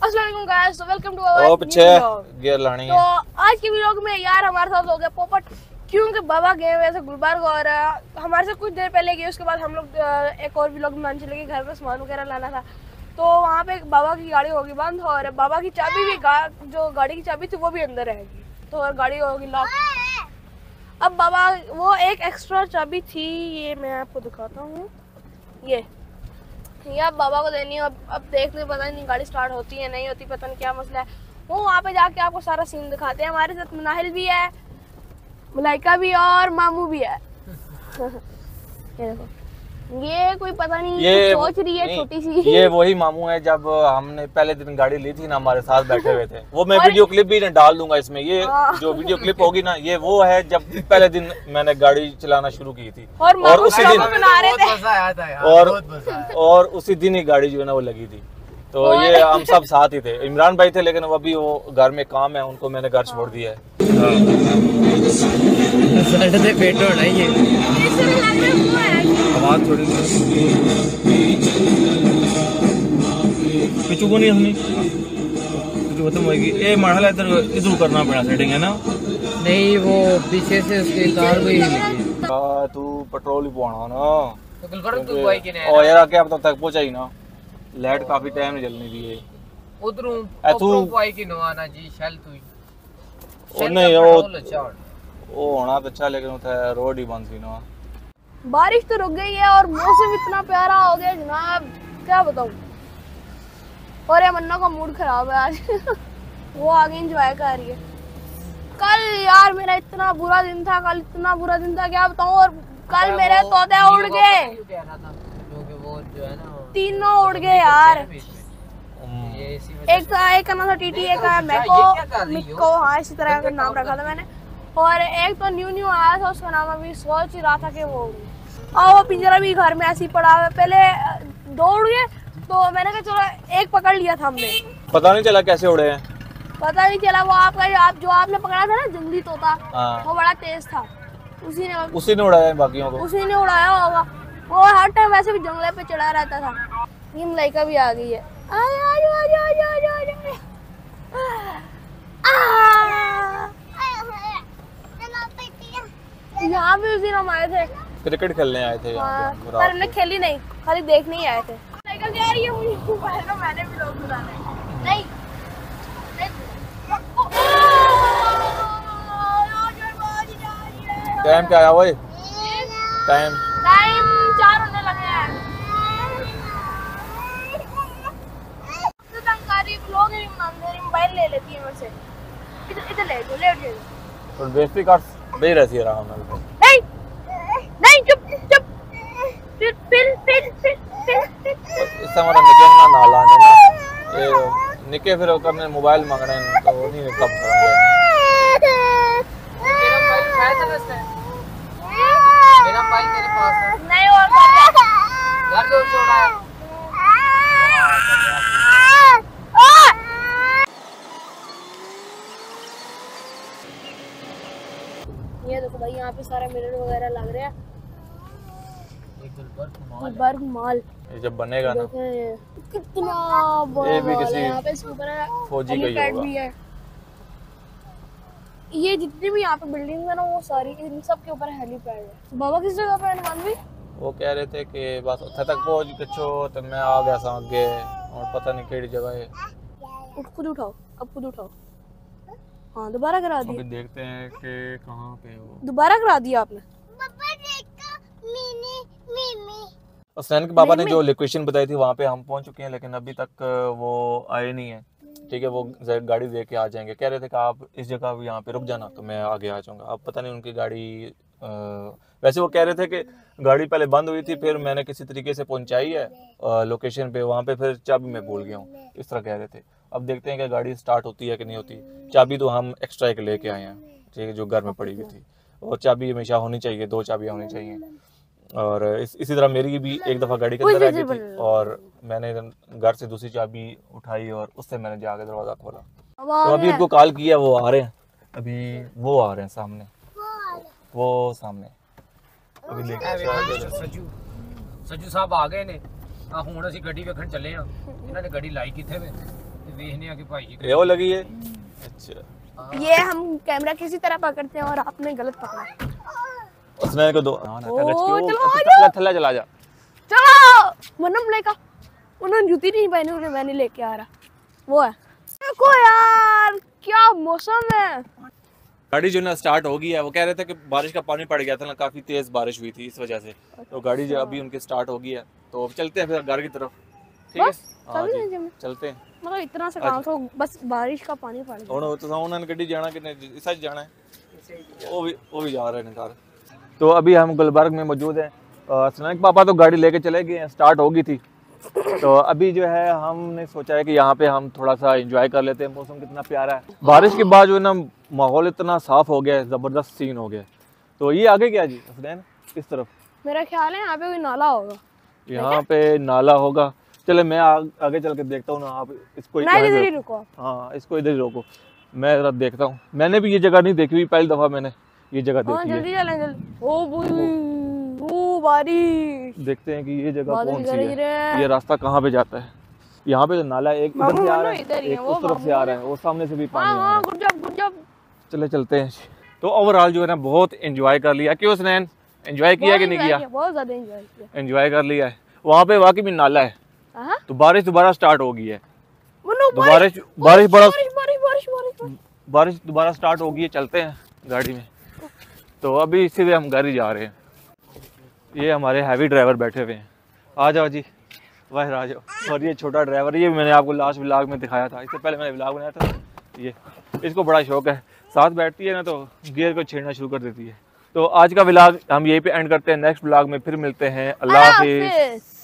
अस्सलाम वालेकुम गाइस, तो वेलकम टू आवर गियर लानी है। तो आज के व्लॉग में यार हमारे साथ हो गया पोपट, क्योंकि बाबा गए हुए थे गुलबर्ग और हमारे से कुछ देर पहले गए। उसके बाद हम लोग एक और व्लॉग बनाने चले गए, घर में सामान वगैरह लाना था। तो वहाँ पे बाबा की गाड़ी होगी बंद और बाबा की चाबी भी जो गाड़ी की चाबी थी वो भी अंदर रहेगी, तो और गाड़ी होगी लॉक। अब बाबा वो एक एक्स्ट्रा चाबी थी, ये मैं आपको दिखाता हूँ, ये अब बाबा को देनी है। अब देखने पता नहीं गाड़ी स्टार्ट होती है नहीं होती, पता नहीं क्या मसला है। वो वहाँ पे जाके आपको सारा सीन दिखाते हैं। हमारे साथ मुनाहिल भी है, मलाइका भी और मामू भी है। ये देखो, ये कोई पता नहीं ये सोच रही है छोटी सी। ये वही मामू है जब हमने पहले दिन गाड़ी ली थी ना, हमारे साथ बैठे हुए थे। वो मैं वीडियो क्लिप भी डाल दूंगा इसमें। ये जो वीडियो क्लिप होगी ना, ये वो है जब पहले दिन मैंने गाड़ी चलाना शुरू की थी और उसी दिन और उसी दिन ही गाड़ी जो है ना वो लगी थी। तो ये हम सब साथ ही थे। इमरान भाई थे लेकिन अभी वो घर में काम है, उनको मैंने घर छोड़ दिया है। आवाज थोड़ी पिछू को नहीं हमने खत्म होगी। ए मरहला इधर करना पड़ा सेटिंग है ना। नहीं वो पीछे से उसकी कार को ही लगी। तू पेट्रोल ही पवाना ना तो गुलबर्ग तू कोई की नहीं ओ यार क्या अब तक पहुंचा ही ना। लाइट काफी टाइम नहीं जलनी दी है उधरों तू कोई की नो आना जी शेल तू ओ नहीं वो होना तो अच्छा लेकिन उधर रोड ही बंद थी ना। बारिश तो रुक गई है और मौसम इतना प्यारा हो गया जनाब, क्या बताऊं। और ये मन्ना का मूड खराब है आज। वो आगे एंजॉय कर रही है। कल यार मेरा इतना बुरा दिन था, कल इतना बुरा दिन था क्या बताऊं। और कल मेरे तोते उड़ गए, तीनों उड़ गए यार। एक का नाम था टीटी, एक का मिक्को, हाँ इसी तरह का नाम रखा था मैंने। और एक तो न्यू आया था, उसका नाम अभी सोच ही रहा था कि वो और वो पिंजरा भी घर में ऐसे ही पड़ा हुआ। पहले दौड़ गए तो मैंने कहा चलो एक पकड़ लिया था हमने, पता नहीं चला कैसे उड़े हैं, पता नहीं चला। वो आपका जो आपने पकड़ा था ना जंगली तोता, वो बड़ा तेज था, उसी ने उड़ाया बाकियों को, उसी ने उड़ाया होगा। वो हर टाइम वैसे भी जंगले पे चढ़ा रहता था। ये मलाइका भी आ गई है। यहाँ भी उस दिन हम आए थे, क्रिकेट खेलने आए थे यहाँ पे, पर हमने खेली नहीं, खाली देखने ही आए थे। कह रही है मुझे मैंने भी लोग बुलाने नहीं। टाइम क्या आया वही टाइम 4 होने लगे हैं। लोग मेरी मोबाइल ले लेती है मुझसे। इधर ले जाओ और बेइज्जती कर दे रहती है आराम में। नहीं चुप फिर इस समय निके ना लाने ना ये निके फिर करने मोबाइल मांगने तो नहीं कब करेंगे। मेरा मोबाइल तेरे पास है नहीं और घर दो छोड़ा है। ये देखो भाई यहाँ पे सारा मिरर वगैरह लग रहा है। गुलबर्ग मॉल ये जब बनेगा ना कितना बड़ा ये भी मॉल किसी है। यहाँ पे इसके ऊपर फौजी का ही होगा। भी है। ये जितनी भी यहाँ पे बिल्डिंग है ना वो सारी इन सब के ऊपर हेलीपैड है। बाबा किस जगह पे है भी? वो कह रहे थे कि बस उत्थे तक पहुंच कछो तो मैं आ गया सा आगे और पता नहीं केड़ी जगह है। खुद उठाओ, अब खुद उठाओ। हाँ दोबारा करा दिया। अभी देखते हैं कि कहाँ पे हो। दोबारा करा दिया आपने। हुसैन के बाबा ने जो लोकेशन बताई थी वहाँ पे हम पहुँच चुके हैं, लेकिन अभी तक वो आए नहीं है। ठीक है, वो गाड़ी दे के आ जाएंगे। कह रहे थे कि आप इस जगह भी यहाँ पे रुक जाना तो मैं आगे आ जाऊँगा। अब पता नहीं उनकी गाड़ी वैसे वो कह रहे थे कि गाड़ी पहले बंद हुई थी, फिर मैंने किसी तरीके से पहुँचाई है लोकेशन पे, वहाँ पे फिर चाबी मैं भूल गया हूँ, इस तरह कह रहे थे। अब देखते हैं कि गाड़ी स्टार्ट होती है कि नहीं होती। चाबी तो हम एक्स्ट्रा एक लेके आए हैं, ठीक है, जो घर में पड़ी हुई थी। और चाबी हमेशा होनी चाहिए, 2 चाबियाँ होनी चाहिए। और इसी तरह मेरी भी एक दफ़ा गाड़ी के अंदर आ गई थी और मैंने घर से दूसरी चाबी उठाई और उससे मैंने जाके दरवाज़ा खोला। तो अभी उनको कॉल किया, वो आ रहे हैं, अभी वो आ रहे हैं सामने, वो सामने अभी लेके सज्जू साहब आ गए ने। ਹੁਣ ਅਸੀਂ ਗੱਡੀ ਵੇਖਣ ਚੱਲੇ ਆ। ਇਹਨਾਂ ਨੇ ਗੱਡੀ ਲਾਈ ਕਿੱਥੇ ਵੇ देखने आके भाई जी ये वो लगी है। अच्छा ये हम कैमरा किसी तरह पकड़ते हैं और आपने गलत पकड़ा। उसने को दो चलो थल्ला चला जा। चलो मनम लेका उन्होंने जूती नहीं पहनी, उन्हें मैंने लेके आ रहा वो है। देखो यार क्या मौसम है। गाड़ी जो ना स्टार्ट हो गई है, वो कह रहे थे कि बारिश का पानी पड़ गया था ना, काफी तेज बारिश हुई थी इस वजह से, तो गाड़ी जो अभी उनकी स्टार्ट हो गई है। तो अब चलते हैं फिर घर की तरफ, ठीक है? हाँ जी चलते हैं। मतलब इतना सा काम तो बस बारिश का पानी पड़ गया। ਹੁਣ तो उन्होंने गड्डी जाना कि नहीं, सच जाना है, वो भी जा रहे हैं घर। तो अभी हम गुलबर्ग में मौजूद हैं। सनान के पापा तो गाड़ी लेके चले गए हैं, स्टार्ट हो गई थी। तो अभी जो है हमने सोचा है कि यहाँ पे हम थोड़ा सा एंजॉय कर लेते हैं। मौसम कितना प्यारा है, बारिश के बाद जो है ना माहौल इतना साफ हो गया है, ज़बरदस्त सीन हो गया है। तो ये आगे क्या जी हसनैन, इस तरफ मेरा ख्याल है यहाँ पे कोई नाला होगा। यहाँ पे नाला होगा। चले मैं आगे चल के देखता हूँ ना, आप इसको नहीं इधर ही रुको। हाँ इसको इधर ही रोको, मैं जरा देखता हूँ। मैंने भी ये जगह नहीं देखी हुई, पहली दफ़ा मैंने ये जगह देखी है। जल्दी चलें जल्दी। ओ भाई ओ बारिश। देखते हैं कि ये जगह बादल कौन सी गरज रहे है, हैं। ये रास्ता कहाँ पे जाता है। यहाँ पे तो नाला एक इधर से आ रहा इधर ही है, है, एक वो उस तरफ से आ रहा है, वो सामने से भी पानी आ रहा है। Good job. चले चलते हैं। तो ओवरऑल जो है ना बहुत एंजॉय कर लिया। क्यों सनैन, एंजॉय किया कि नहीं किया? बहुत ज्यादा एंजॉय किया। एंजॉय कर लिया है। वहाँ पे वाकई में नाला है। हाँ? तो बारिश दोबारा स्टार्ट हो गई है। मनो बारिश दोबारा स्टार्ट हो गई है। चलते हैं गाड़ी में। तो अभी सीधे हम घर ही जा रहे हैं। ये हमारे हैवी ड्राइवर बैठे हुए हैं। आ जाओ जी, बाहर आ जाओ। और ये छोटा ड्राइवर, ये मैंने आपको लास्ट व्लॉग में दिखाया था, इससे पहले मैंने व्लॉग बनाया था। ये इसको बड़ा शौक है, साथ बैठती है ना तो गियर को छेड़ना शुरू कर देती है। तो आज का व्लॉग हम यहीं पे एंड करते हैं। नेक्स्ट व्लॉग में फिर मिलते हैं। अल्लाह हाफिज़।